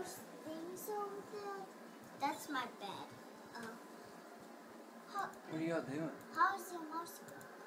those things over there? That's my bed. What are y'all doing? How's your mouse going?